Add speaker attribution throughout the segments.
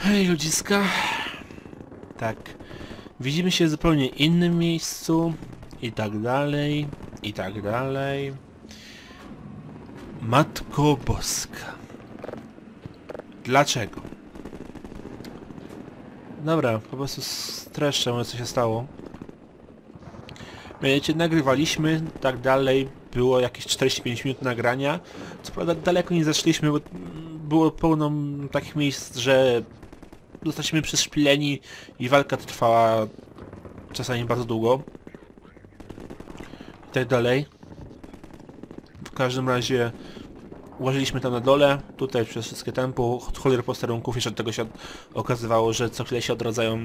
Speaker 1: Hej ludziska. Tak. Widzimy się w zupełnie innym miejscu. I tak dalej. I tak dalej. Matko Boska. Dlaczego? Dobra, po prostu streszczę, co się stało. Wiecie, nagrywaliśmy, tak dalej. Było jakieś 45 minut nagrania. Co prawda daleko nie zeszliśmy, bo było pełno takich miejsc, że zostaliśmy przeszpileni i walka trwała czasami bardzo długo. I tak dalej. W każdym razie łaźliśmy tam na dole, tutaj przez wszystkie tempo, choler posterunków, jeszcze od tego się okazywało, że co chwilę się odradzają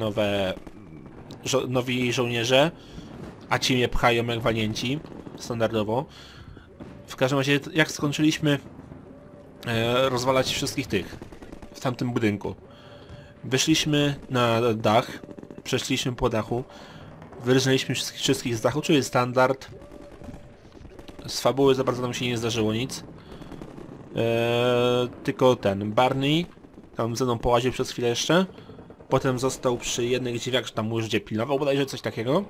Speaker 1: nowi żołnierze, a ci mnie pchają jak walnięci, standardowo. W każdym razie, jak skończyliśmy rozwalać wszystkich tych w tamtym budynku, wyszliśmy na dach, przeszliśmy po dachu, wyrżnęliśmy wszystkich z dachu, czyli standard. Z fabuły za bardzo nam się nie zdarzyło nic. Tylko ten Barney tam ze mną połaził przez chwilę jeszcze. Potem został przy jednych drzwiach, że tam już gdzie pilnował, bodajże coś takiego.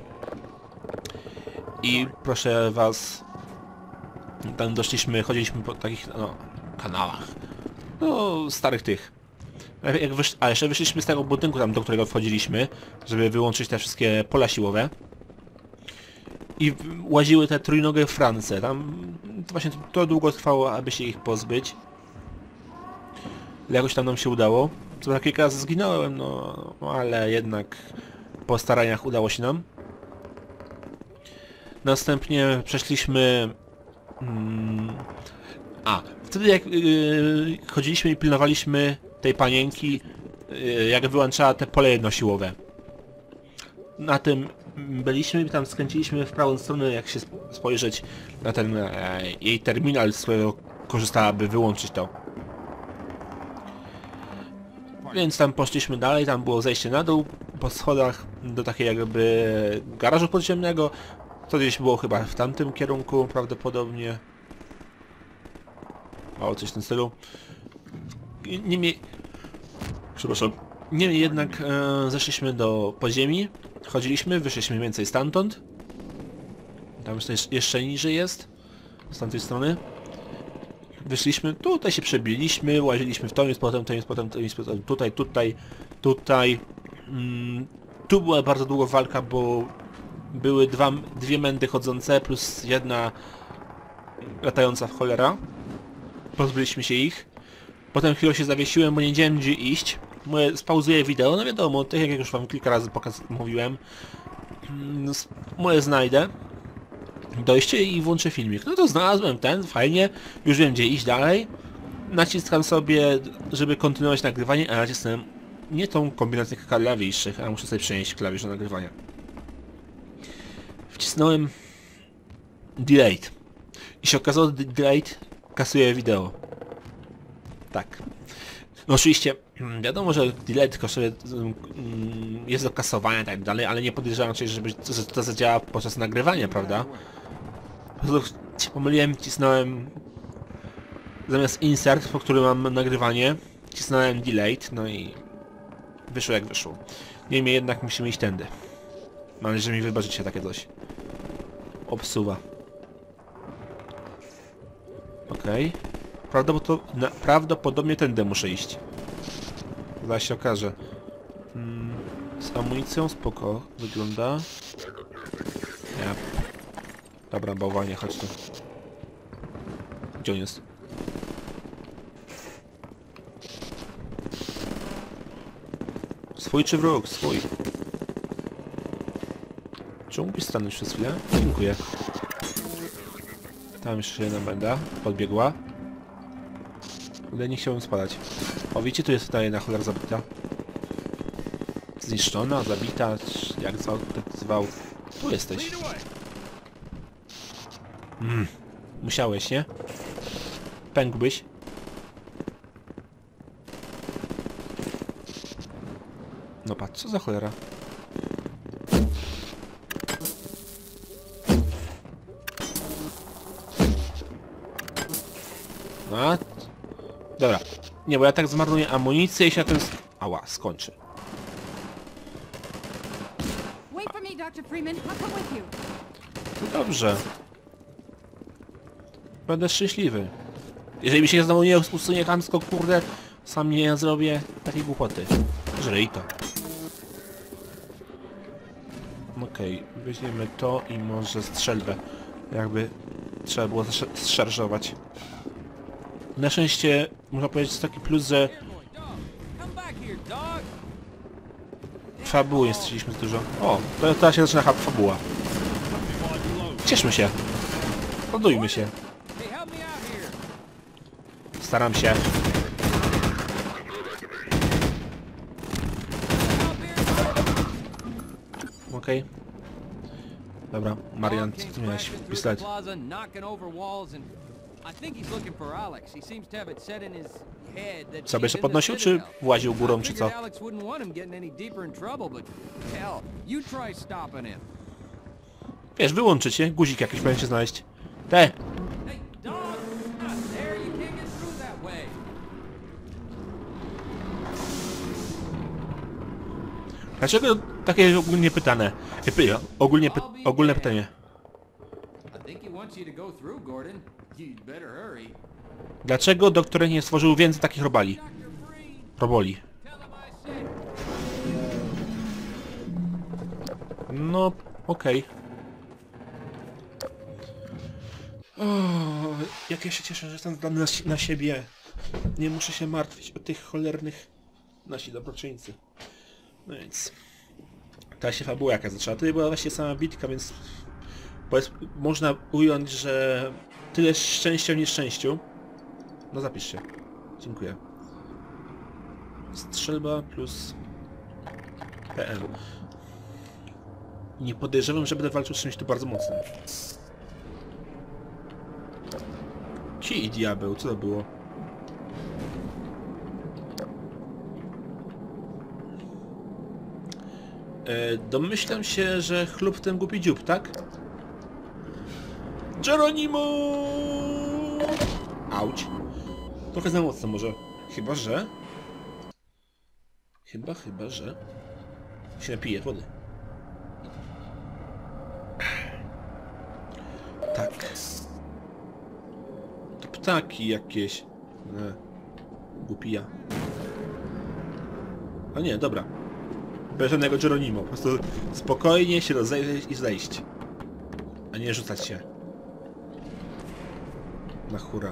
Speaker 1: I proszę was, tam doszliśmy, chodziliśmy po takich kanałach. No, starych tych. A jeszcze wyszliśmy z tego budynku tam, do którego wchodziliśmy, żeby wyłączyć te wszystkie pola siłowe. I łaziły te trójnogie France. Tam to właśnie to długo trwało, aby się ich pozbyć. Ale jakoś tam nam się udało. Co na kilka razy zginąłem, no ale jednak po staraniach udało się nam. Następnie przeszliśmy... wtedy jak chodziliśmy i pilnowaliśmy tej panienki, jak wyłączała te pole jednosiłowe. Na tym byliśmy i tam skręciliśmy w prawą stronę, jak się spojrzeć na ten jej terminal, z którego korzystała, by wyłączyć to. Więc tam poszliśmy dalej, tam było zejście na dół po schodach do takiej jakby garażu podziemnego. To gdzieś było chyba w tamtym kierunku prawdopodobnie. O, coś w tym stylu. Niemniej... Przepraszam. Niemniej jednak zeszliśmy do podziemi. Chodziliśmy, wyszliśmy mniej więcej stamtąd. Tam jeszcze niżej jest. Z tamtej strony. Wyszliśmy, tutaj się przebiliśmy, łaziliśmy w to, jest potem, tutaj. Tu była bardzo długa walka, bo były dwie mędy chodzące, plus jedna latająca w cholera. Pozbyliśmy się ich. Potem chwilę się zawiesiłem, bo nie wiedziałem gdzie iść. Spauzuję wideo, no wiadomo, tak jak już wam kilka razy mówiłem. Moje znajdę dojście i włączę filmik. No to znalazłem ten, fajnie, już wiem gdzie iść dalej. Naciskam sobie, żeby kontynuować nagrywanie, a nacisnąłem nie tą kombinację klawiszy, a muszę sobie przenieść klawisz do nagrywania. Wcisnąłem Delete i się okazało, że Delete kasuje wideo. Tak. No oczywiście, wiadomo, że delete kosztuje, jest do kasowania i tak dalej, ale nie podejrzewam raczej, że to zadziała podczas nagrywania, prawda? Po prostu się pomyliłem, cisnąłem zamiast insert, po którym mam nagrywanie, cisnąłem delete, no i wyszło jak wyszło. Niemniej jednak musimy iść tędy. Mam nadzieję, że mi wybaczycie takie coś. Obsuwa. Okej. Prawdopodobnie tędy muszę iść. Zaraz się okaże. Z amunicją spoko wygląda. Nie. Dobra, bałwanie, chodź tu. Gdzie on jest? Swój czy wróg? Swój. Czy mógłbyś stanąć przez chwilę? Dziękuję. Tam jeszcze jedna benda podbiegła. Ale nie chciałem spadać. O, widzicie, tu jest ta jedna cholera zabita. Zniszczona, zabita, jak zwał. Tu jesteś. Musiałeś, nie? Pękłbyś. No patrz, co za cholera. No. Dobra. Nie, bo ja tak zmarnuję amunicję i się na ten ała, skończy.
Speaker 2: Wait for me, Dr. Freeman. I'll come with you.
Speaker 1: No dobrze. Będę szczęśliwy. Jeżeli mi się znowu nie usunie chamsko, kurde, sam nie zrobię takiej głupoty. Żryj to. Okej, weźmiemy to i może strzelbę. Jakby trzeba było zszarżować. Na szczęście, można powiedzieć, jest taki plus, że fabuły nie straciliśmy dużo. O, to teraz się zaczyna fabuła. Cieszmy się. Ładujmy się. Staram się. Okej. Dobra, Marian, co ty miałeś? Pistolet. Co, jeszcze podnosił, czy właził górą, czy co? Wiesz, wyłączycie, guzik jakiś powinien się znaleźć. Te! Dlaczego takie ogólnie pytane? Ogólne pytanie. Dlaczego doktor nie stworzył więcej takich robali? Roboli. No, okej. Jak ja się cieszę, że jestem zdany na siebie. Nie muszę się martwić o tych cholernych nasi dobroczyńcy. No więc... Ta się fabuła jaka zaczęła. To była właśnie sama bitka, więc... Można ująć, że... Tyle szczęścia w nieszczęściu. No zapisz się. Dziękuję. Strzelba plus... PM. Nie podejrzewam, że będę walczył z czymś tu bardzo mocnym. Ci i diabeł, co to było? Domyślam się, że chlub ten głupi dziób, tak? Geronimo! Auć. Trochę za mocno może. Chyba, że... Chyba, że... się napije wody. Tak. To ptaki jakieś. Głupija. A nie, dobra. Bez żadnego Geronimo. Po prostu spokojnie się rozejrzeć i zejść. A nie rzucać się. Na hura.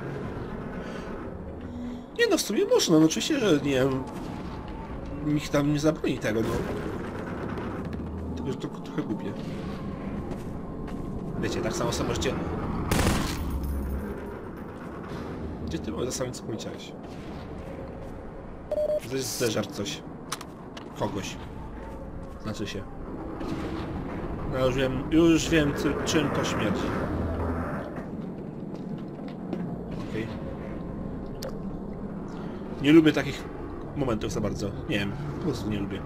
Speaker 1: Nie no, w sumie można. No oczywiście, że nie wiem... Nikt tam nie zabroni tego, no. Tylko, że to trochę głupie. Wiecie, tak samo możecie... Gdzie ty za samym co powiedziałeś? To jest zeżar coś. Kogoś. Znaczy się. No już wiem czym to śmierdzi. Okej. Nie lubię takich momentów za bardzo. Nie wiem, po prostu nie lubię.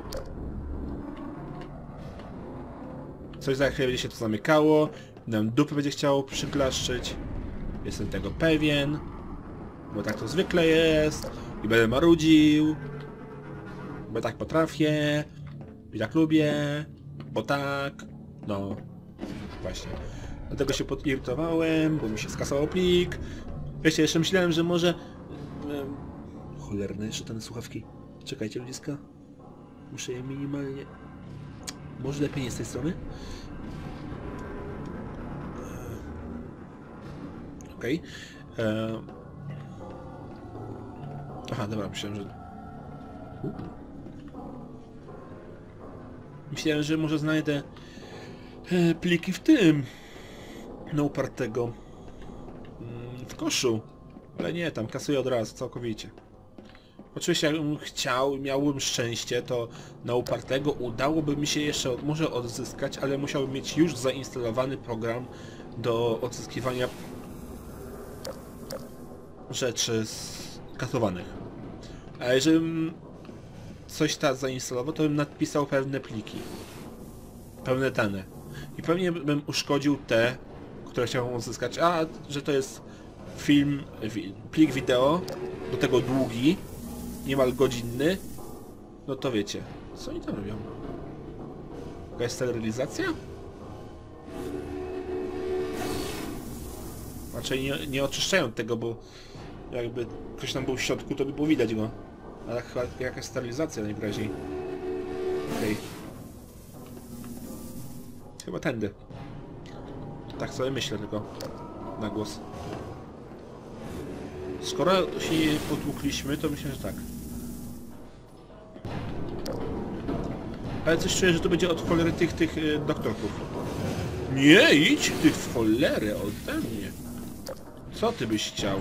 Speaker 1: Coś za chwilę będzie się to zamykało, nam dupę będzie chciało przyklaszczyć. Jestem tego pewien. Bo tak to zwykle jest. I będę marudził. Bo tak potrafię. I tak lubię. Bo tak. No. Właśnie. Dlatego się podirytowałem, bo mi się skasował plik. Wiecie, jeszcze myślałem, że może... Cholerne, jeszcze te słuchawki. Czekajcie, ludziska. Muszę je minimalnie... Może lepiej nie z tej strony? Okej. Aha, dobra, myślałem, że... Myślałem, że może znajdę pliki w tym... No upartego... w koszu. Ale nie, tam kasuję od razu, całkowicie. Oczywiście jakbym chciał, miałbym szczęście, to na upartego udałoby mi się jeszcze może odzyskać, ale musiałbym mieć już zainstalowany program do odzyskiwania rzeczy skasowanych. A jeżeli coś tak zainstalował, to bym napisał pewne pliki. Pewne dane. I pewnie bym uszkodził te, które chciałem odzyskać. A, że to jest plik wideo, do tego długi. niemal godzinny, no to wiecie, co oni tam robią? Jakaś sterylizacja? Raczej nie oczyszczają tego, bo jakby ktoś tam był w środku, to by było widać go. Ale chyba jakaś sterylizacja najwyraźniej. Okej. Chyba tędy. Tak sobie myślę tylko. Na głos. Skoro się nie potłukliśmy, to myślę, że tak. Ale coś czuję, że to będzie od cholery tych doktorków. Nie, idź ty w cholerę ode mnie. Co ty byś chciał?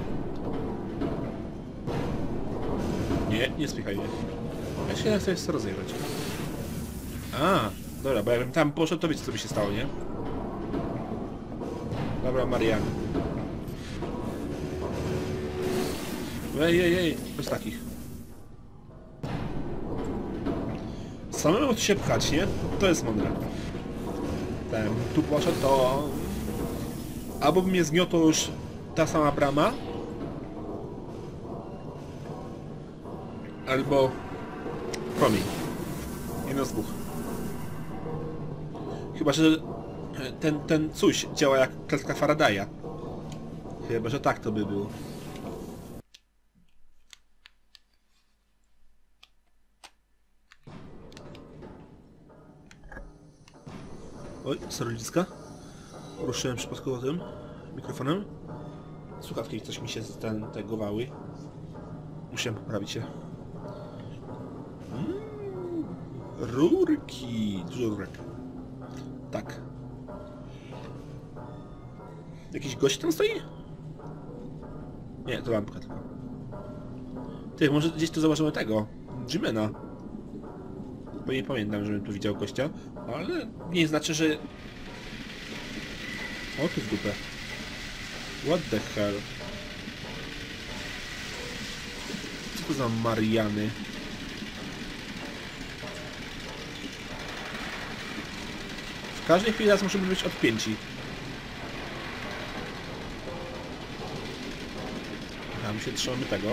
Speaker 1: Nie spychaj mnie. Ja się chcę jeszcze rozejrzeć. A, dobra, bo jakbym tam poszedł, to wiecie, co by się stało, nie? Dobra, Marian. Ej, bez takich. Samemu się pchać, nie? To jest mądre. Tu poszedł, to... Albo by mnie zgniotła już ta sama brama, albo promień. Jedno z dwóch. Chyba, że ten coś działa jak klatka Faradaya. Chyba, że tak to by było. Oj, steryliska. Ruszyłem przypadkowo tym mikrofonem. Słuchawki coś mi się tegowały. Musiałem poprawić je. Rurki. Dużo rurek. Tak. Jakiś gość tam stoi? Nie, to lampka tylko. Ty, może gdzieś tu zobaczymy tego. Jimena. Bo nie pamiętam, żebym tu widział gościa. Ale nie znaczy, że... O, tu w dupę. What the hell? Co to za Mariany? W każdej chwili raz musimy być odpięci. A my się trzymamy tego.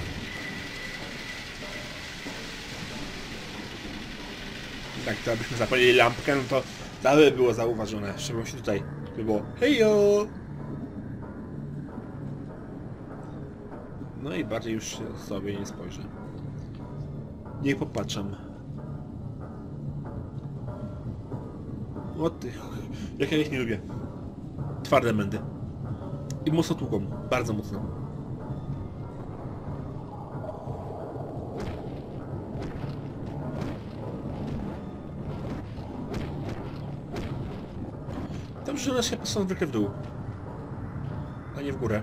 Speaker 1: Tak, to abyśmy zapalili lampkę, no to by było zauważone. W szczególności tutaj by było hejo! No i bardziej już sobie nie spojrzę. Nie popatrzam. O ty, jak ja ich nie lubię. Twarde mędy. I mocno tłuką, bardzo mocno. Tam że nas się patrzą zwykle w dół. A nie w górę.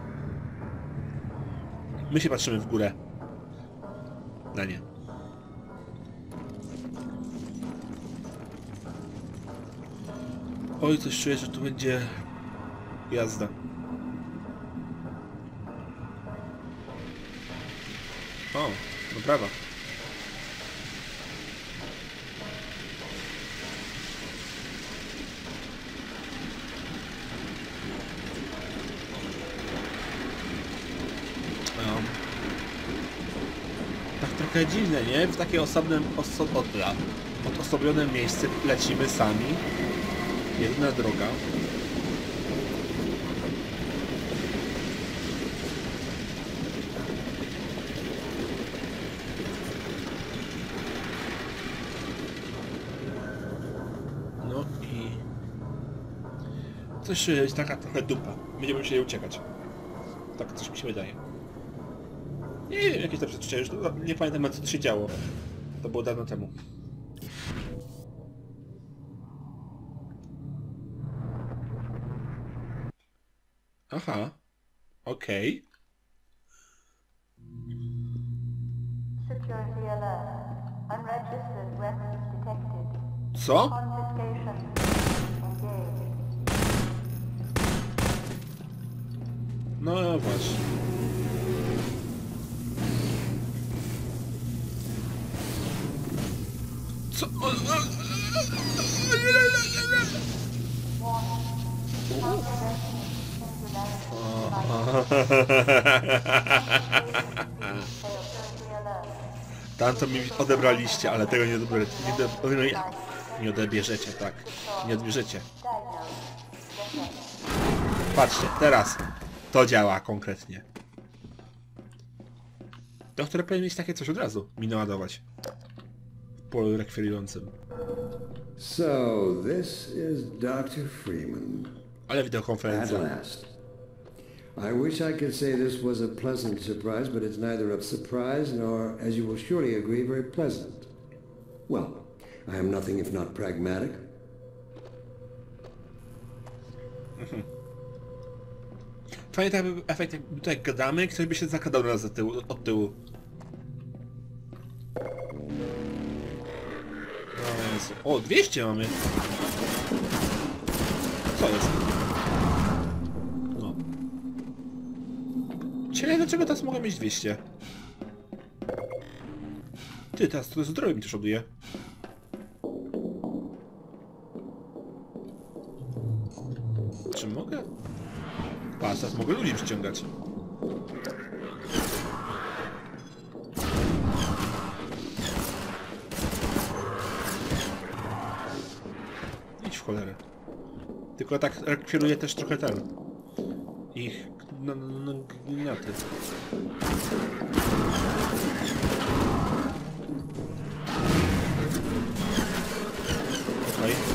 Speaker 1: My się patrzymy w górę. Na nie. Oj, coś czuję, że tu będzie jazda. O, no brawa. Tak trochę dziwne, nie? W takie odosobnione miejsce lecimy sami. Jedna droga. No i... Coś jest taka trochę dupa. Będziemy musieli uciekać. Tak coś mi się wydaje. Nie wiem, jakieś tam rzeczy już nie pamiętam, co to się działo. To było dawno temu. Aha. Okej.
Speaker 3: Security alert. Unregistered weapons detected.
Speaker 1: Co?
Speaker 3: Confiscation. Engaged.
Speaker 1: No właśnie. Co? Tam co mi odebraliście, ale tego nie odebierzecie, tak. Nie odbierzecie. Patrzcie, teraz to działa konkretnie. Doktor powinien mieć takie coś od razu, mi naładować. W polu rekwirującym.
Speaker 4: So, this is Dr. Freeman.
Speaker 1: Ale
Speaker 4: At
Speaker 1: wideokonferencja.
Speaker 4: last. I wish I could say this was a pleasant surprise, but it's neither a surprise nor, as you will surely agree, very pleasant. Well, I am nothing if not pragmatic.
Speaker 1: Fajnie tak efekt, jakby tutaj gadamy, ktoś by się zakradał na nas od tyłu. O Jezu. O, 200 mamy. Co jest? No. Ciele, dlaczego teraz mogę mieć 200? Ty, teraz to zdrowie mi też ładuje. Czy mogę? Patrz, teraz mogę ludzi przyciągać. Idź w cholerę. Tylko tak rekwiruję też trochę ten. Ich gnioty. Okej.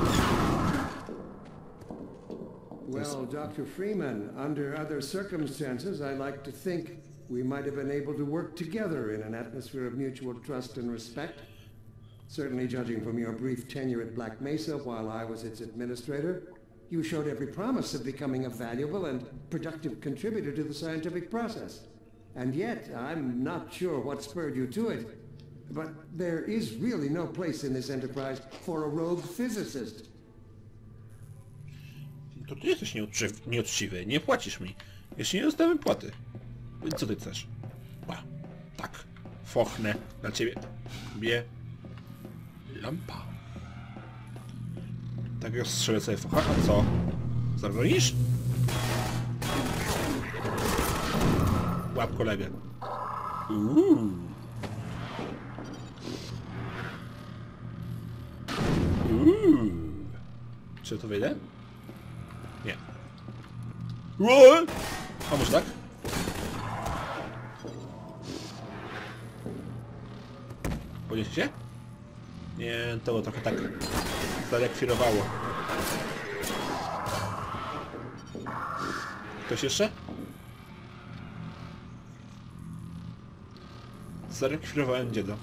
Speaker 4: Well, Dr. Freeman, under other circumstances, I like to think we might have been able to work together in an atmosphere of mutual trust and respect. Certainly, judging from your brief tenure at Black Mesa while I was its administrator, you showed every promise of becoming a valuable and productive contributor to the scientific process. And yet, I'm not sure what spurred you to it. But there is really no place in this enterprise for a rogue physicist.
Speaker 1: To ty jesteś nieuczciwy, nie płacisz mi. Jeszcze nie dostałem płaty. Więc co ty chcesz? Ła, tak. Fochnę na ciebie. Bie. Lampa. Tak rozstrzelę sobie focha, a co? Zabronisz? Łap kolegę. Czy to wyjdę? Nie. A może tak? Podnieś się? Nie, to było trochę tak zarekwirowało. Ktoś jeszcze? Zarekwirowałem dzieda.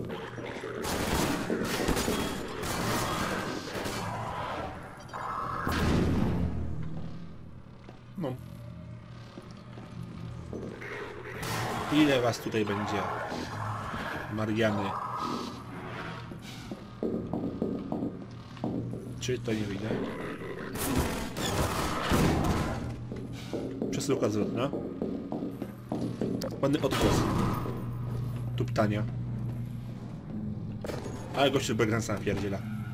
Speaker 1: No. Ile was tutaj będzie? Mariany. Czy to nie wyjdę? Przesyłka zwrotna. Ładny odgłos. Tuptania. Ale gościu Bergransa napierdziela.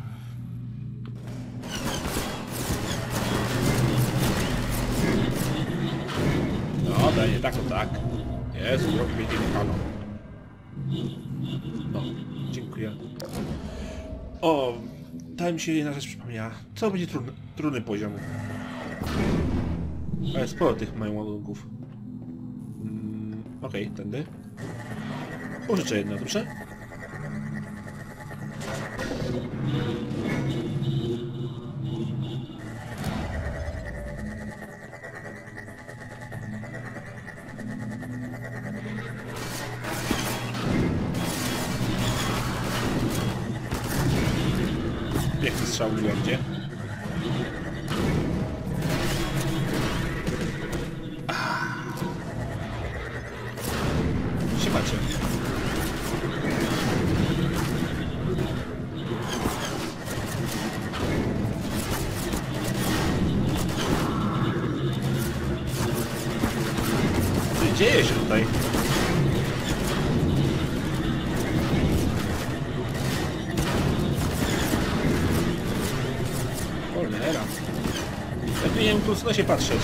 Speaker 1: Dobra, nie tak to tak. Jezu, rok mnie nie palą. No, dziękuję. O, ta mi się jedna rzecz przypomniała. Co będzie trudny poziom? Ale sporo tych mają ładunków. Okej, tędy. Pożyczę jedno, dobrze? Piękny strzał w lądzie. Się macie. Co dzieje się tutaj? Cholera. Ja tu nie wiem, tu się patrzeć.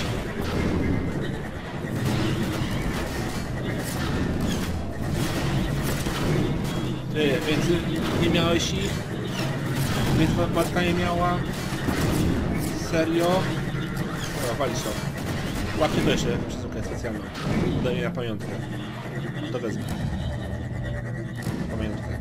Speaker 1: Więc nie miałeś ich? Więc matka nie miała? Serio? Dobra, walić to. Łapcie to jeszcze jakąś sztukę specjalną. Daję ja pamiątkę. To wezmę. Pamiątkę.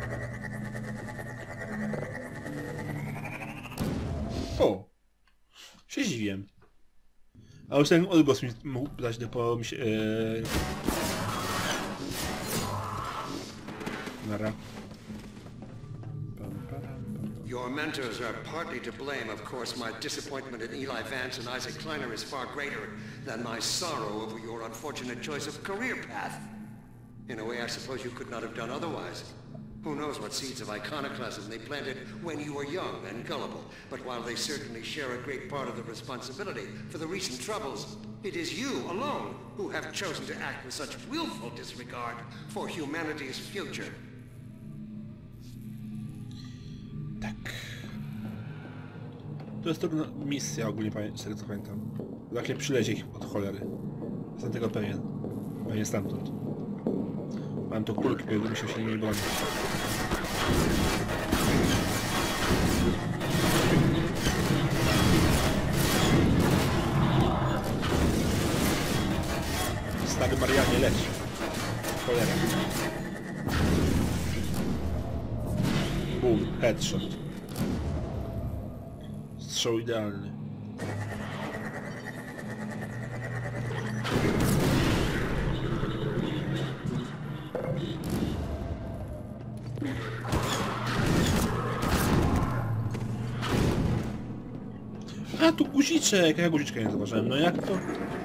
Speaker 1: O! Się zdziwiłem. A już ten odgłos mi mógł dać do Nara.
Speaker 4: Your mentors are partly to blame. Of course, my disappointment in Eli Vance and Isaac Kleiner is far greater than my sorrow over your unfortunate choice of career path. In a way, I suppose you could not have done otherwise. Who knows what seeds of iconoclasm they planted when you were young and gullible. But while they certainly share a great part of the responsibility for the recent troubles, it is you alone who have chosen to act with such willful disregard for humanity's future.
Speaker 1: Tak. To jest trudna misja ogólnie, z tego co pamiętam. Za chwilę przylecie ich od cholery. Jestem tego pewien. Pewnie stamtąd. Mam tu kulki, bo będę musiał się nimi bronić. Stary Marianie, leć. Cholera. Boom, headshot. Strzał idealny. A, tu guziczek! Ja guziczka nie zauważyłem. No jak to?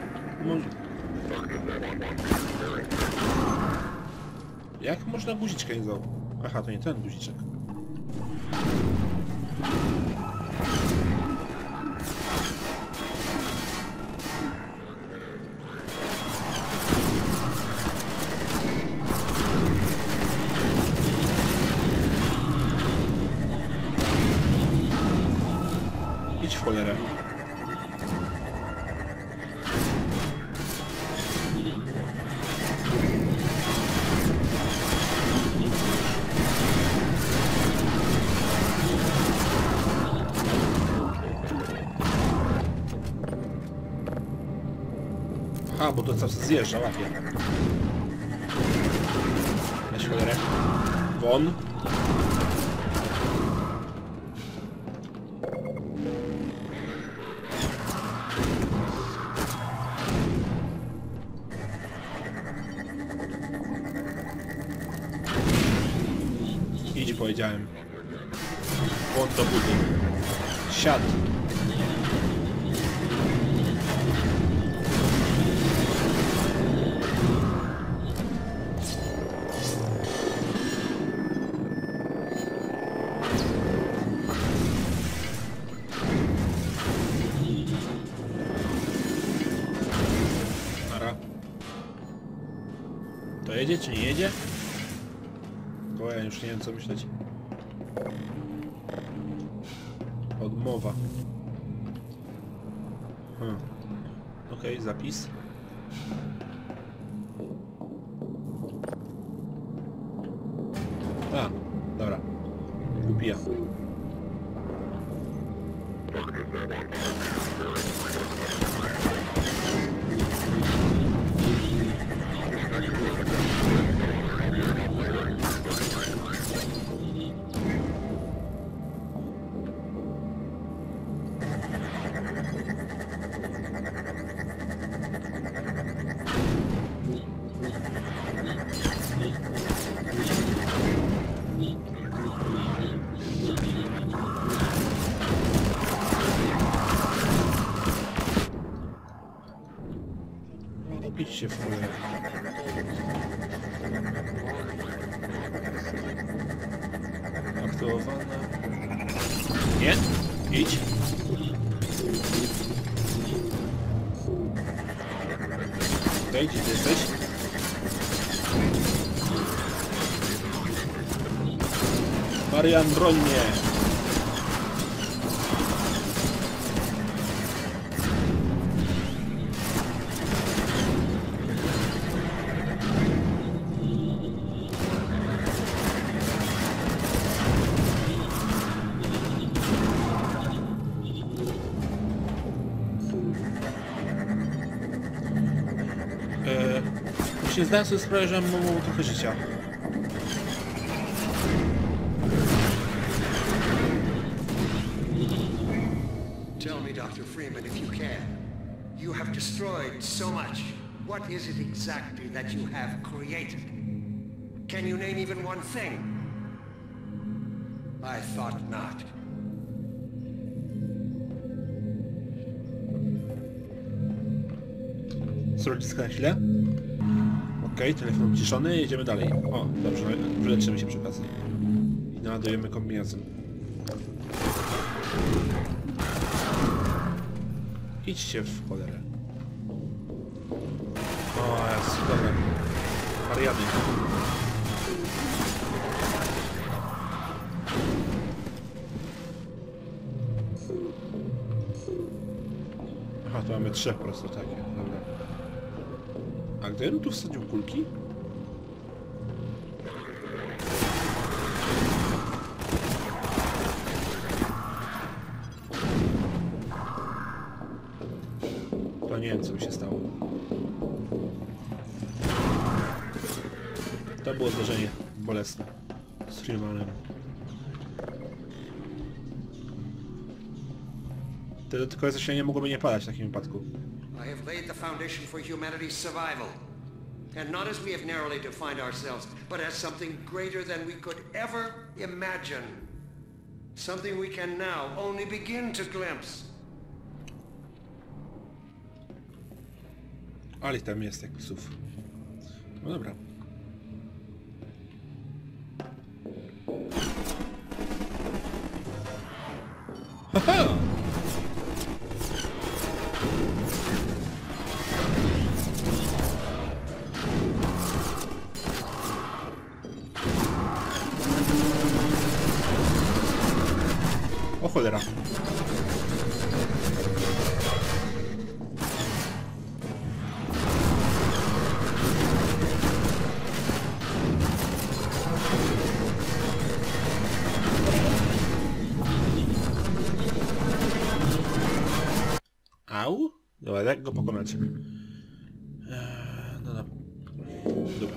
Speaker 1: Jak można guziczkę nie zauważyć? Aha, to nie ten guziczek. Idź w cholerę. Aha, bo to cały czas zjeżdża, łapie. Weź cholerę. Won. Idź, powiedziałem. Won do budy. Siad. To jedzie czy nie jedzie? Bo ja już nie wiem co myśleć. Odmowa. Okej, zapis. A, dobra. Głupia. Idźcie w cholerę. Aktywowane. Nie? Idź. Okej, gdzie ty jesteś? Marian, broń mnie! Właśnie zdałem sobie sprawę, że mam trochę życia.
Speaker 4: Tell me, Dr. Freeman, if you can. You have destroyed so much. What is it exactly that you have created? Can you name even one thing? I thought not.
Speaker 1: Zrobię na chwilę. Okej, telefon uciszony, jedziemy dalej. O, dobrze, wyleczymy się przy okazji. I naładujemy kombinezon. Idźcie w cholerę. O, jest, dobra. Mariany. Aha, tu mamy 3 po prostu takie, dobra. A gdybym tu wsadził kulki? To nie wiem, co mi się stało. To było zdarzenie bolesne z Freemanem. Te dodatkowe zasilanie mogłoby nie padać w takim wypadku.
Speaker 4: I have laid the foundation for humanity's survival. And not as we have narrowly defined ourselves, but as something greater than we could ever imagine. Something we can now only begin to glimpse.
Speaker 1: Ale tam jest jak psów. No dobra. Haha! O cholera. Au? Dobra, jak go pokonać? No, no. Dobra.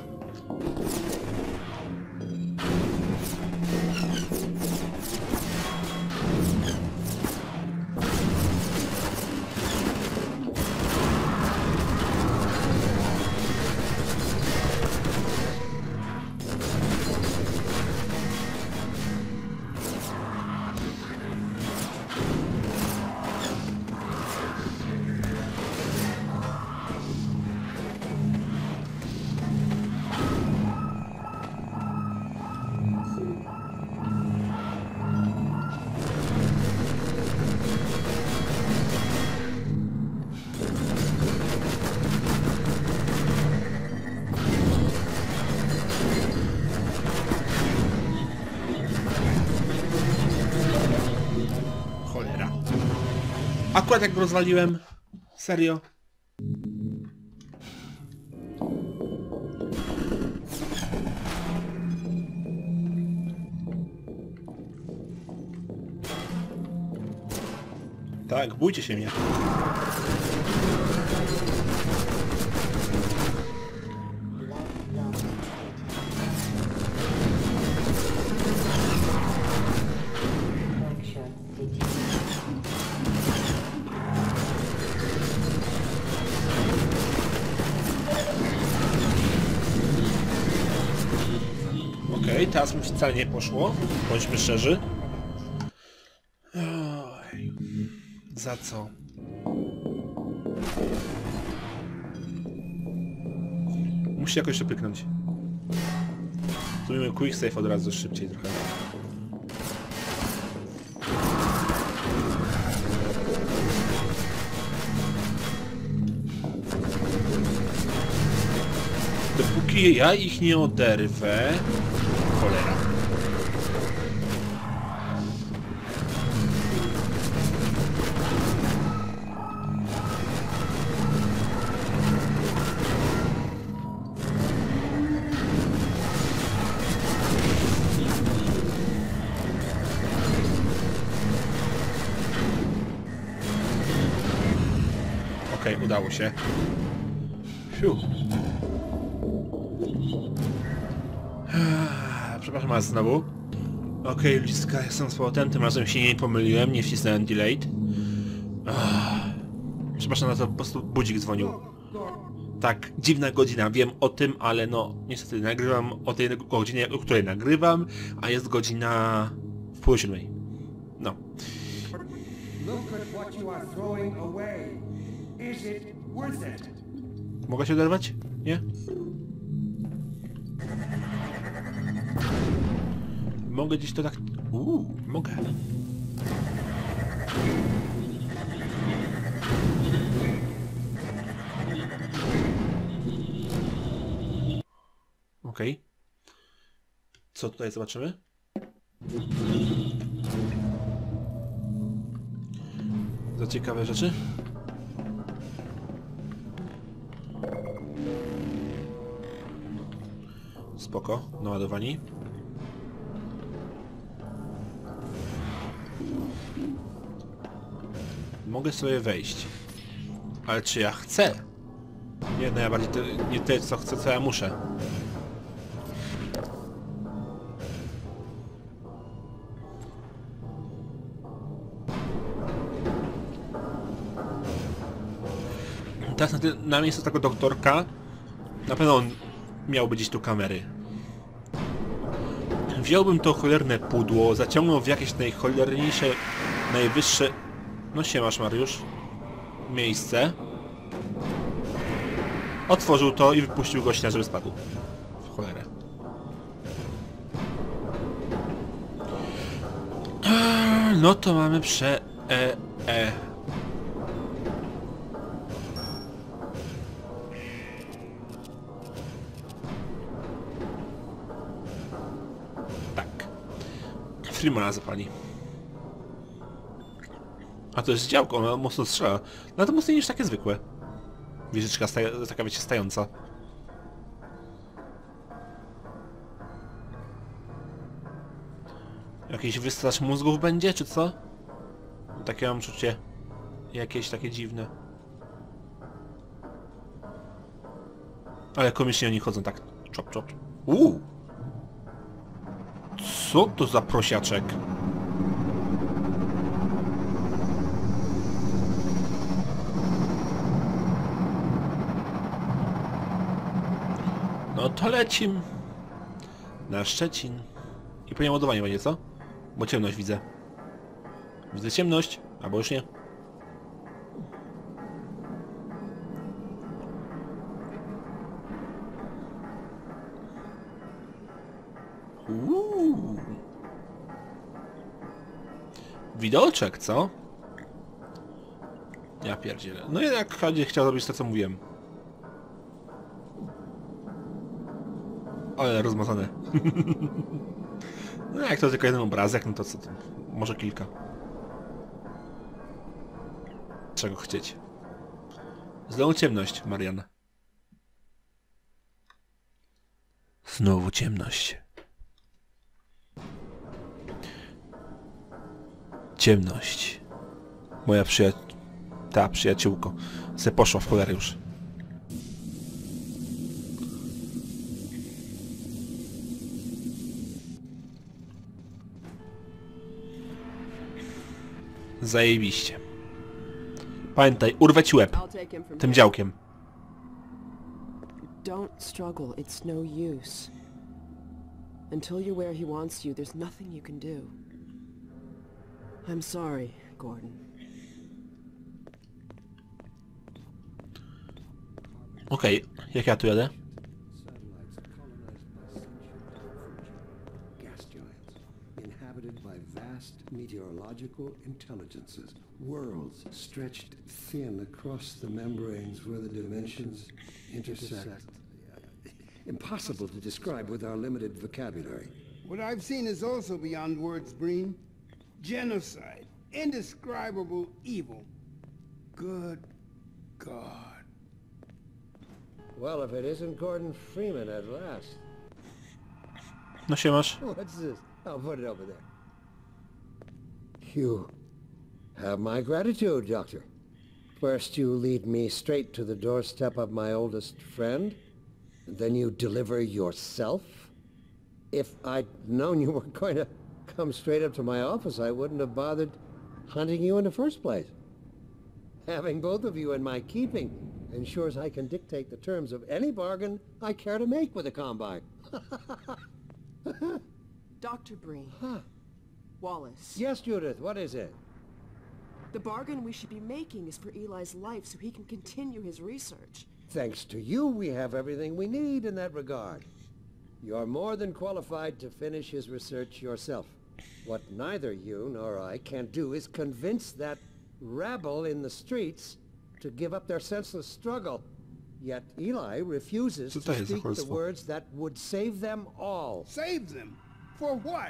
Speaker 1: Akurat jak go rozwaliłem. Serio. Tak, bójcie się mnie. Okej, teraz mi wcale nie poszło. Bądźmy szczerzy. Oj, za co? Musi jakoś jeszcze pyknąć. Zrobimy quick save od razu szybciej trochę. Dopóki ja ich nie oderwę... Cholera. Okej, udało się. Fiu. Przepraszam was znowu. Okej, ludziska, jestem z powrotem, tym razem się nie pomyliłem, nie wcisnąłem delayed. Przepraszam na to, po prostu budzik dzwonił. Tak, dziwna godzina, wiem o tym, ale no, niestety nagrywam o tej godzinie, o której nagrywam, a jest godzina w 6:30. No.
Speaker 4: Look at what you are throwing away. Is it worth it?
Speaker 1: Mogę się oderwać? Nie? Mogę gdzieś to tak... mogę. Okej. Co tutaj zobaczymy? Za ciekawe rzeczy. Spoko, naładowani. Mogę sobie wejść. Ale czy ja chcę? Nie, najbardziej nie tyle co chcę, co ja muszę. Teraz na miejscu tego doktorka na pewno on miałby gdzieś tu kamery. Wziąłbym to cholerne pudło, zaciągnął w jakieś najcholerniejsze, najwyższe... No siemasz, Mariusz. Miejsce. Otworzył to i wypuścił gościa, żeby spadł. W cholerę. No to mamy Tak. Freemana zapali. A to jest działko, ona mocno strzela. No to mocniej niż takie zwykłe. Wieżyczka taka, wiecie, stająca. Jakiś wystrasz mózgów będzie, czy co? Takie mam czucie. Jakieś takie dziwne. Ale komicznie oni chodzą tak. Czop, czop. Co to za prosiaczek? No to lecim. Na Szczecin. I po ładowanie będzie, co? Bo ciemność widzę. Widzę ciemność, albo już nie. Widoczek, co? Ja pierdzielę. No jednak Hadzie chciał zrobić to, co mówiłem. Ale rozmazane. No jak to tylko jeden obrazek, no to co to? Może kilka. Czego chcieć? Znowu ciemność, Marian. Znowu ciemność. Ciemność. Moja przyjaciółko. Se poszła w cholerę już. Zajebiście. Pamiętaj, urwę ci łeb. Tym działkiem.
Speaker 5: Don't struggle, it's no use. Until you're where he wants you, there's nothing you can do. I'm sorry, Gordon.
Speaker 1: Okej, jak ja tu jadę?
Speaker 4: Inhabited by vast meteorological intelligences, worlds stretched thin across the membranes where the dimensions intersect. Impossible to describe with our limited vocabulary.
Speaker 6: What I've seen is also beyond words, Breen. Genocide, indescribable evil. Good God.
Speaker 7: Well, if it isn't Gordon Freeman at last.
Speaker 1: No siemasz.
Speaker 7: What's this? I'll put it over there. You have my gratitude, Doctor. First you lead me straight to the doorstep of my oldest friend, and then you deliver yourself? If I'd known you were going to come straight up to my office, I wouldn't have bothered hunting you in the first place. Having both of you in my keeping ensures I can dictate the terms of any bargain I care to make with the Combine.
Speaker 5: Dr. Breen.
Speaker 7: Huh.
Speaker 5: Wallace.
Speaker 7: Yes, Judith, what is it?
Speaker 5: The bargain we should be making is for Eli's life so he can continue his research.
Speaker 7: Thanks to you, we have everything we need in that regard. You're more than qualified to finish his research yourself. What neither you nor I can do is convince that rabble in the streets to give up their senseless struggle. Yet Eli refuses to speak the words that would save them all.
Speaker 6: Save them? For what?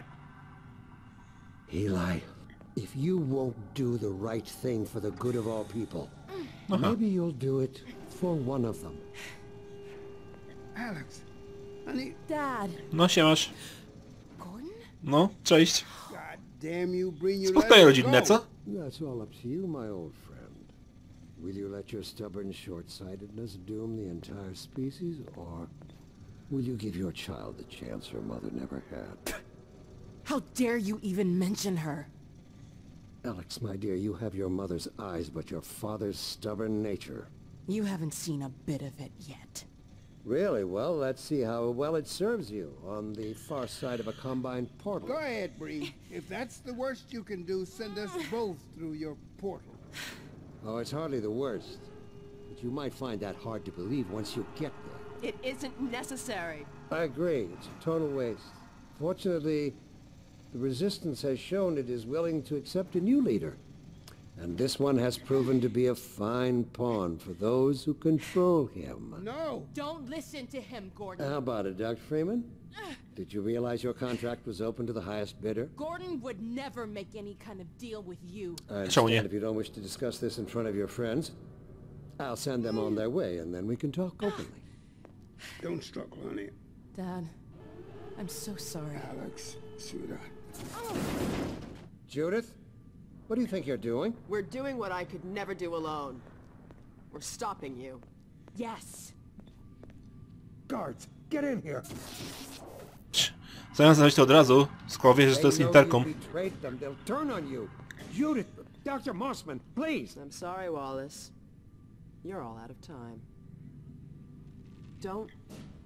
Speaker 7: Eli, if you won't do the right thing for the good of all people, maybe you'll do it for one of them.
Speaker 6: Alex, honey.
Speaker 5: Dad.
Speaker 1: No, siemasz.
Speaker 5: Gordon?
Speaker 1: No, cześć.
Speaker 6: God damn you, Breen, you
Speaker 1: Spotkanie
Speaker 6: let us
Speaker 1: rodzinne,
Speaker 6: go.
Speaker 1: co?
Speaker 7: That's all up to you, my old friend. Will you let your stubborn short-sightedness doom the entire species, or will you give your child the chance her mother never had?
Speaker 5: How dare you even mention her?
Speaker 7: Alex, my dear, you have your mother's eyes, but your father's stubborn nature.
Speaker 5: You haven't seen a bit of it yet.
Speaker 7: Really? Well, let's see how well it serves you on the far side of a Combine portal.
Speaker 6: Go ahead, Breen. If that's the worst you can do, send us both through your portal.
Speaker 7: Oh, it's hardly the worst. But you might find that hard to believe once you get there.
Speaker 5: It isn't necessary.
Speaker 7: I agree. It's a total waste. Fortunately, the Resistance has shown it is willing to accept a new leader. And this one has proven to be a fine pawn for those who control him.
Speaker 6: No!
Speaker 5: Don't listen to him, Gordon.
Speaker 7: How about it, Dr. Freeman? Did you realize your contract was open to the highest bidder?
Speaker 5: Gordon would never make any kind of deal with you.
Speaker 7: I understand if you don't wish to discuss this in front of your friends. I'll send them on their way, and then we can talk openly.
Speaker 6: Don't struggle, honey.
Speaker 5: Dad, I'm so sorry.
Speaker 6: Alex, sweetheart.
Speaker 7: Judith, what do you think you're doing?
Speaker 5: We're doing what I could never do alone. We're stopping you. Yes.
Speaker 7: Guards, get in here.
Speaker 1: Zamiast znaleźć to od razu, skoro wiesz, że to jest
Speaker 7: They know
Speaker 1: interkom.
Speaker 7: you betrayed them. They'll turn on you. Judith, Dr. Mossman, please.
Speaker 5: I'm sorry, Wallace. You're all out of time. Don't...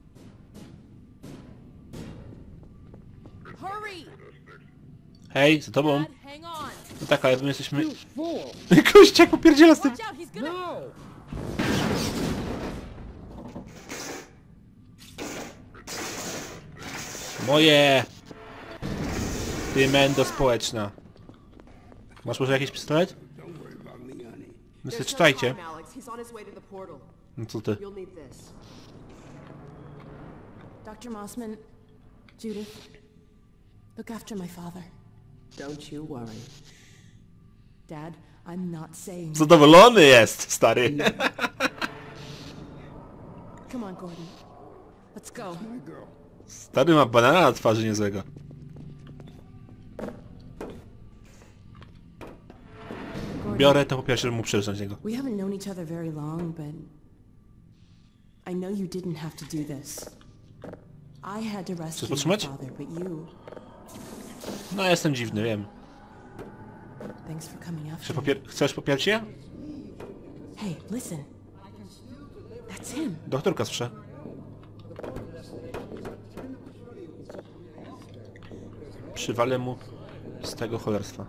Speaker 5: Hurry!
Speaker 1: Hej, za tobą.
Speaker 5: Dad, hang on!
Speaker 1: No tak, ale my jesteśmy...
Speaker 7: You fool.
Speaker 1: Kościa, jak popierdziela z tym...
Speaker 5: Watch out, he's gonna...
Speaker 7: No!
Speaker 1: Moje! Ty mendo społeczna. Masz może jakiś pistolet?
Speaker 6: Don't worry about me, honey.
Speaker 1: Myślę, czytajcie.
Speaker 5: Alex. He's on his way to the portal.
Speaker 1: No co ty?
Speaker 5: You'll need this. Dr. Mossman, Judith, look after my father. Don't you worry. Dad, I'm not saying...
Speaker 1: Zadowolony jest, stary.
Speaker 5: Come on, Gordon. Let's go.
Speaker 6: My girl.
Speaker 1: Stary ma banana na twarzy niezłego. Biorę to po pierwsze, żeby mu przeżyć niego.
Speaker 5: We haven't known each other very long, but I know you didn't have to do this. I had to rescue my
Speaker 1: podtrzymać?
Speaker 5: father, but you...
Speaker 1: No jestem dziwny, wiem.
Speaker 5: Thanks for coming after me.
Speaker 1: Chcesz popiercie?
Speaker 5: Hey, listen. That's him.
Speaker 1: Doktorka sprze. Przywalę mu z tego cholerstwa.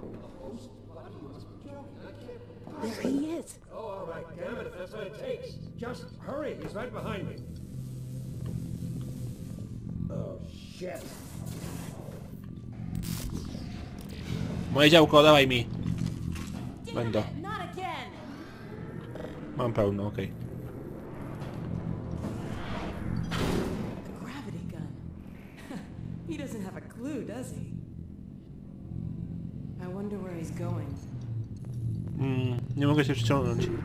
Speaker 5: There he is.
Speaker 7: Oh, all right, damn it, if that's what it takes. Just hurry, he's right behind me. Oh, shit.
Speaker 1: Moje działko, dawaj mi. Będę.
Speaker 5: Not again.
Speaker 1: Mam pełno, okej.
Speaker 5: A gravity gun. He doesn't have a clue, does he? I wonder where he's going.
Speaker 1: Nie mogę się przyciągnąć.
Speaker 5: Oh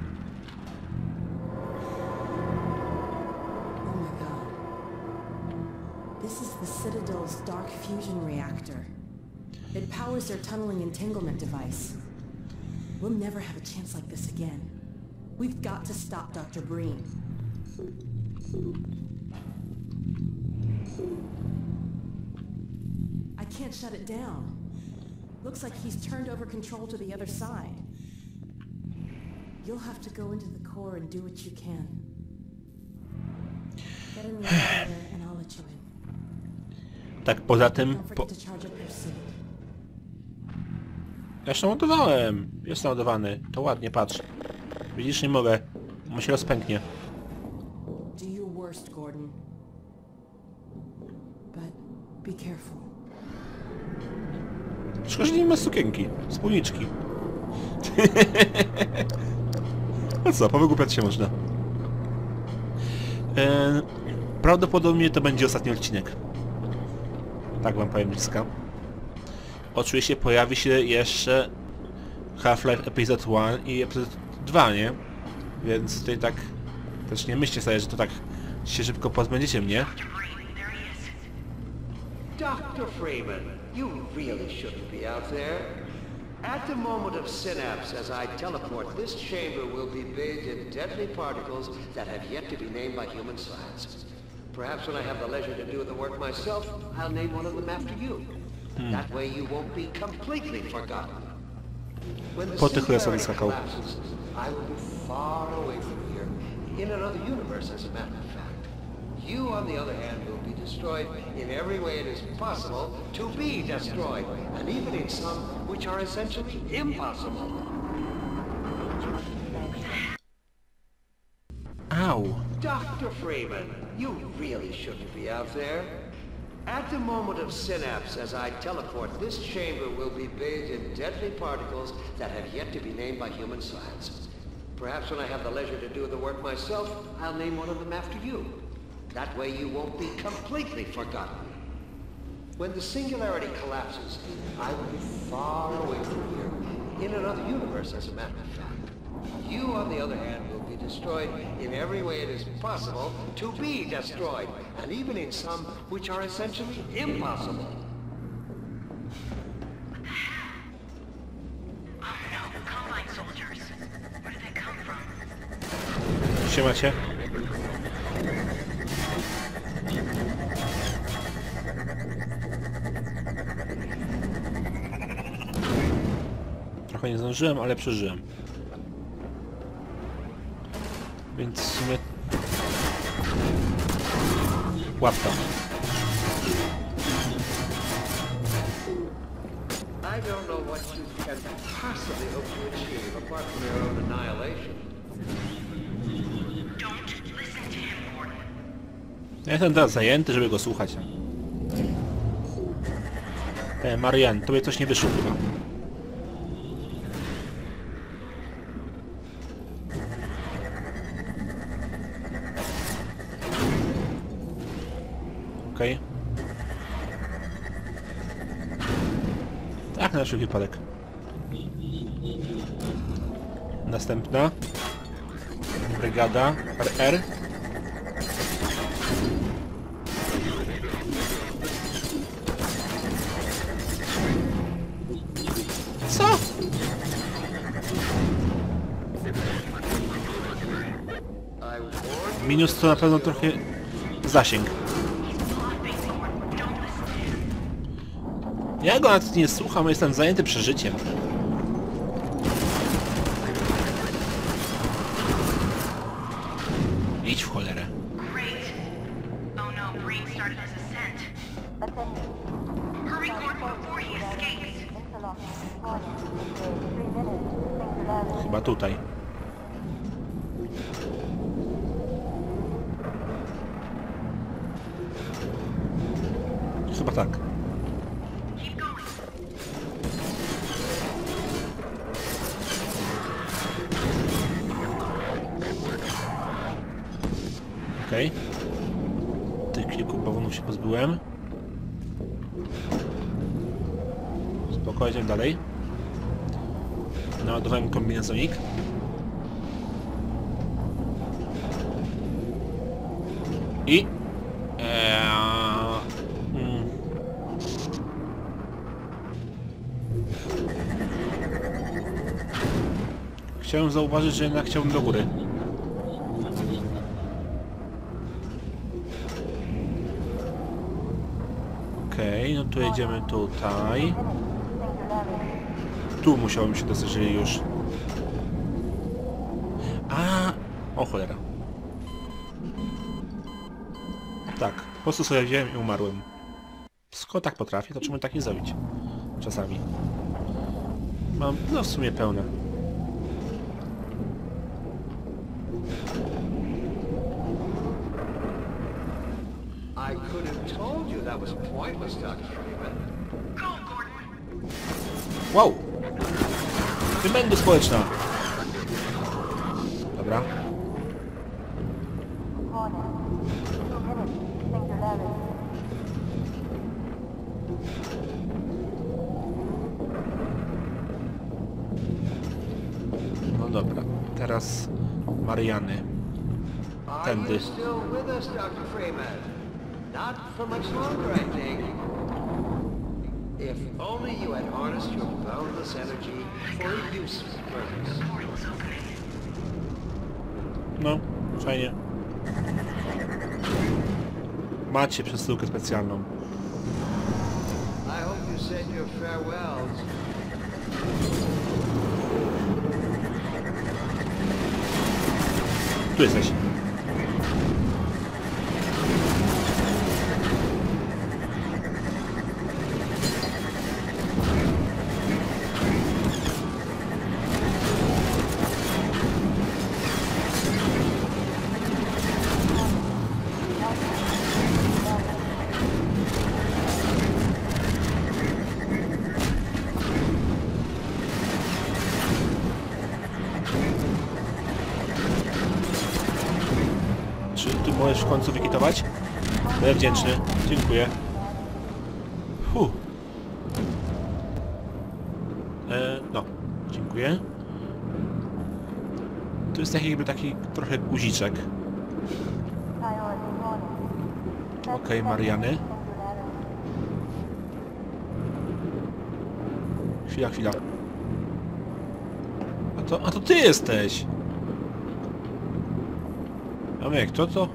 Speaker 5: my god. This is the Citadel's Dark Fusion Reactor. It powers their tunneling entanglement device. We'll never have a chance like this again. We've got to stop Dr. Breen. I can't shut it down. Looks like he's turned over control to the other side. You'll have to go into the core and do what you can. Get in the elevator and I'll let you in.
Speaker 1: Tak, poza tym...
Speaker 5: Don't forget to charge up your suit.
Speaker 1: Ja już naładowałem. Jest naładowany. To ładnie, patrz. Widzisz, nie mogę. Mu się rozpęknie.
Speaker 5: Do your worst, Gordon. But be careful.
Speaker 1: Szkoda, że nie ma sukienki. Spódniczki. No co, powygłupiać się można. Prawdopodobnie to będzie ostatni odcinek. Tak wam powiem, bliska. Oczywiście pojawi się jeszcze Half-Life Episode 1 i Episode 2, nie? Więc tutaj tak... Też nie myślcie sobie, że to tak się szybko pozbędziecie mnie.
Speaker 7: Dr. Freeman, you really shouldn't be out there. At the moment of synapse, as I teleport, this chamber will be bathed in deadly particles that have yet to be named by human science. Perhaps when I have the leisure to do the work myself, I'll name one of them after you. That way you won't be completely forgotten. When the singularity collapses, I will be far away from here, in another universe, as a matter of fact. You, on the other hand, will be destroyed in every way it is possible to be destroyed, and even in some which are essentially impossible.
Speaker 1: Au!
Speaker 7: Dr. Freeman, you really shouldn't be out there. At the moment of synapse, as I teleport, this chamber will be bathed in deadly particles that have yet to be named by human science. Perhaps when I have the leisure to do the work myself, I'll name one of them after you. That way you won't be completely forgotten. When the singularity collapses, I will be far away from here, in another universe, as a matter of fact. You, on the other hand, will be destroyed in every way it is possible to be destroyed, and even in some which are essentially impossible.
Speaker 8: Oh no, Combine soldiers. Where did they come from?
Speaker 1: Siemacie. Trochę nie zdążyłem, ale przeżyłem. Więc w sumie... Łapka.
Speaker 7: I don't know what you can possibly hope to achieve apart from your own annihilation.
Speaker 8: Don't listen to him, Gordon.
Speaker 1: Ja jestem teraz zajęty, żeby go słuchać. Marian, tobie coś nie wyszło chyba. Okej. Tak, na wszelki wypadek. Następna. Brygada RR. Co? Minus to na pewno trochę zasięg. Ja go nawet nie słucham, jestem zajęty przeżyciem. Idź w cholerę.
Speaker 8: Great. Oh no, Breen started his ascent. Hurry, Gordon, before he escapes.
Speaker 1: Chyba tutaj. Chyba tak.
Speaker 8: Keep going.
Speaker 1: Okej. Tych kilku bałwanów się pozbyłem. Spokojnie, dalej. Naładowałem kombinezonik. I... Chciałem zauważyć, że jednak chciałbym do góry. Okej, no to jedziemy tutaj. Tu musiałbym się dostać, jeżeli już... A, o cholera. Tak, po prostu sobie wziąłem i umarłem. Skoro tak potrafię, to czemu tak nie zrobić? Czasami. Mam, no w sumie pełne.
Speaker 7: I could have told you that was pointless, Dr. Freeman.
Speaker 8: Go, Gordon.
Speaker 1: Wow! Wymędy społeczna! Dobra. No dobra, teraz Mariany.
Speaker 7: Are
Speaker 1: Tędy.
Speaker 7: you still with us, Dr. Freeman? Not for much longer, I think. If only you had harnessed your boundless energy for a useful purpose.
Speaker 8: Portal's opening.
Speaker 1: No, fajnie. Macie przesyłkę specjalną.
Speaker 7: I hope you said your farewells.
Speaker 1: Tu jesteś. Czy ty możesz w końcu wykitować? Będę wdzięczny. Dziękuję. No, dziękuję. Tu jest jakby taki trochę guziczek. Okej, Mariany. Chwila, chwila. A to ty jesteś! Amek, kto to?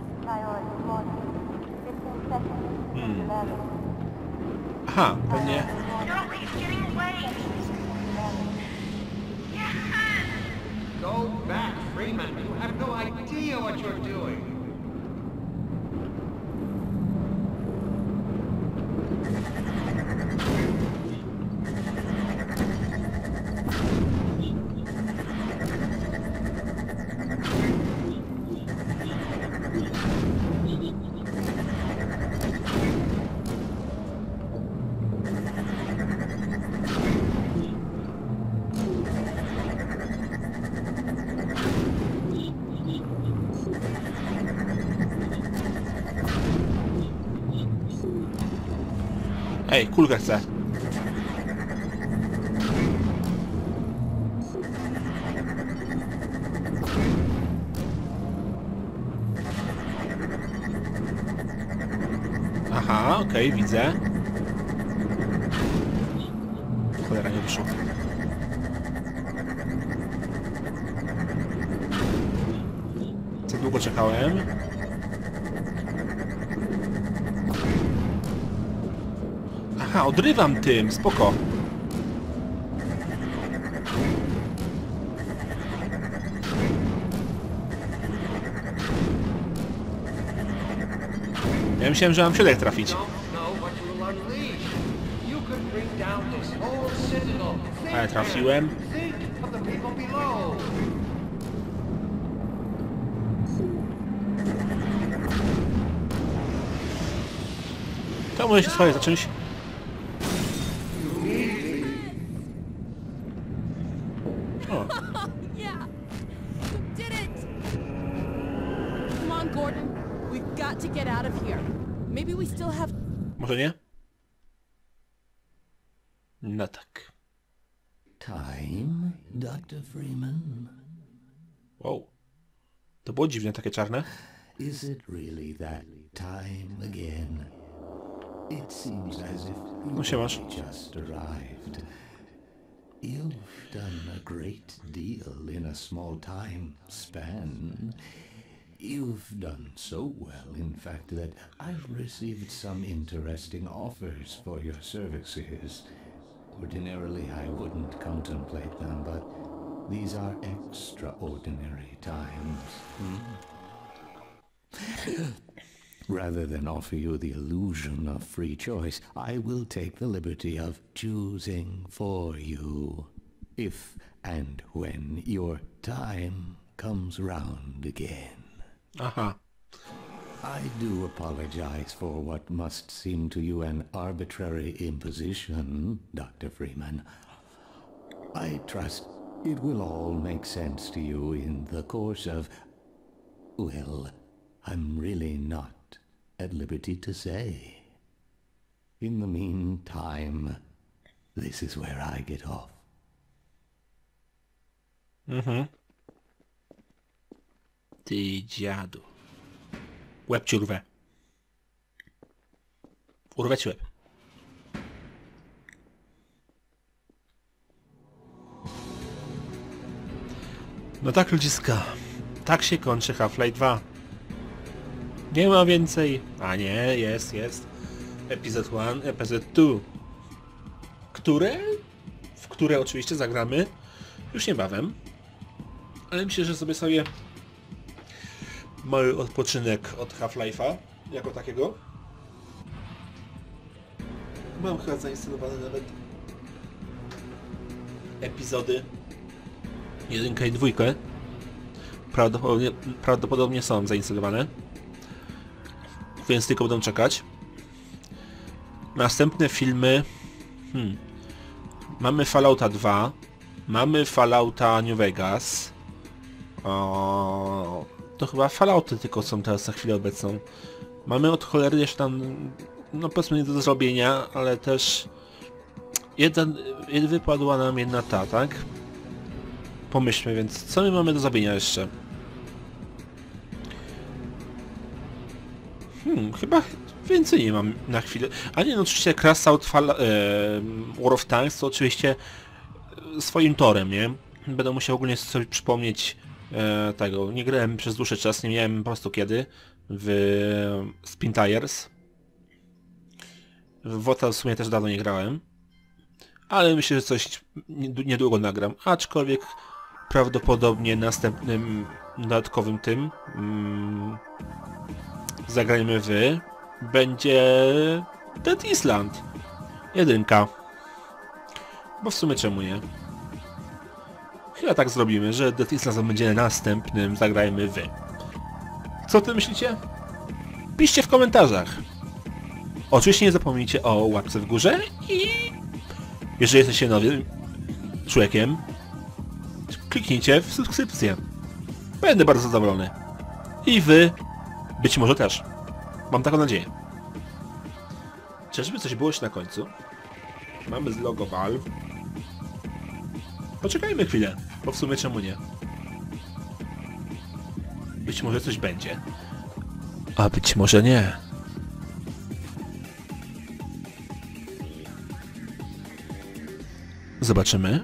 Speaker 1: Aha, pewnie...
Speaker 8: No, he's getting away.
Speaker 7: Go back, Freeman. You have no idea what you're doing.
Speaker 1: Ej, kulkę chcę. Aha, okej, widzę. Cholera, nie wyszło. Za długo czekałem. Aha, odrywam tym, spoko. Ja myślałem, że mam środek trafić. Ale trafiłem. To może się swoje zacząć.
Speaker 5: Yeah! You did it! Come on, Gordon. We've got to get out of here. Maybe we still have...
Speaker 1: Może nie? No tak.
Speaker 9: Time, Dr. Freeman?
Speaker 1: Wow. To było dziwne, takie czarne.
Speaker 9: Is it really that time again? It seems as if
Speaker 1: No się masz.
Speaker 9: we just arrived. You've done a great deal in a small time span. You've done so well, in fact, that I've received some interesting offers for your services. Ordinarily, I wouldn't contemplate them, but these are extraordinary times. Rather than offer you the illusion of free choice, I will take the liberty of choosing for you, if and when your time comes round again.
Speaker 1: Aha.
Speaker 9: I do apologize for what must seem to you an arbitrary imposition, Dr. Freeman. I trust it will all make sense to you in the course of... well, I'm really not at liberty to say. In the meantime, this is where I get off.
Speaker 1: Ty dziadu. Łeb ci urwę. Urwę ci łeb. No tak, ludziska. Tak się kończy Half-Life 2. Nie ma więcej. A nie, jest. Episode 1, Episode 2. W które oczywiście zagramy już niebawem. Ale myślę, że sobie mały odpoczynek od Half-Life'a jako takiego. Mam chyba zainstalowane nawet epizody 1 i 2. Prawdopodobnie są zainstalowane. Więc tylko będą czekać. Następne filmy... Mamy Fallouta 2. Mamy Fallouta New Vegas. To chyba Fallouty tylko są teraz na chwilę obecną. Mamy od cholery jeszcze tam... no powiedzmy nie do zrobienia, ale też... wypadła nam jedna ta, tak? Pomyślmy więc, co my mamy do zrobienia jeszcze? Chyba więcej nie mam na chwilę. A nie, no oczywiście Crash Out War of Tanks to oczywiście swoim torem, nie? Będę musiał ogólnie sobie przypomnieć tego. Nie grałem przez dłuższy czas, nie miałem po prostu kiedy w Spin Tires. W WOTA w sumie też dawno nie grałem. Ale myślę, że coś niedługo nagram. Aczkolwiek prawdopodobnie następnym dodatkowym tym zagrajmy będzie Dead Island 1. Bo w sumie czemu nie? Chyba tak zrobimy, że Dead Island będzie następnym, zagrajmy Co o tym myślicie? Piszcie w komentarzach. Oczywiście nie zapomnijcie o łapce w górze i jeżeli jesteście nowym człowiekiem, kliknijcie w subskrypcję. Będę bardzo zadowolony. I wy być może też. Mam taką nadzieję. Czyżby coś było jeszcze na końcu? Mamy logo Valve. Poczekajmy chwilę, bo w sumie czemu nie? Być może coś będzie. A być może nie. Zobaczymy.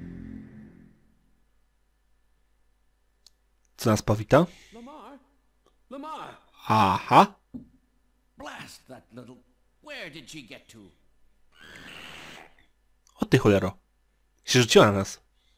Speaker 1: Co nas powita?
Speaker 10: Lamar!
Speaker 1: Aha!
Speaker 10: Blast that little... Where did she get to?
Speaker 1: O ty cholero. Się rzuciła na nas.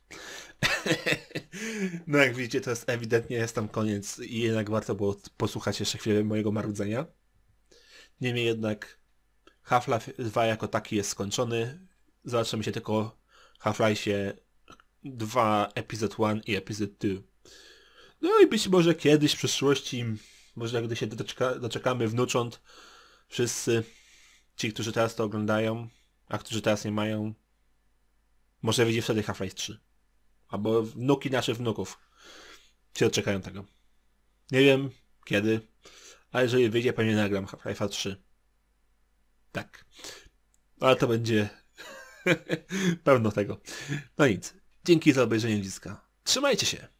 Speaker 1: No jak widzicie, to jest ewidentnie jest tam koniec i jednak warto było posłuchać jeszcze chwilę mojego marudzenia. Niemniej jednak Half-Life 2 jako taki jest skończony. Zobaczymy się tylko Half-Life 2 Episode 1 i Episode 2. No i być może kiedyś w przyszłości, może gdy się doczekamy wnucząt, wszyscy ci, którzy teraz to oglądają, a którzy teraz nie mają, może wyjdzie wtedy Half-Life 3. Albo wnuki naszych wnuków się doczekają tego. Nie wiem kiedy, ale jeżeli wyjdzie, pewnie nagram Half-Life 3. Tak. Ale to będzie pełno tego. No nic. Dzięki za obejrzenie bliska. Trzymajcie się.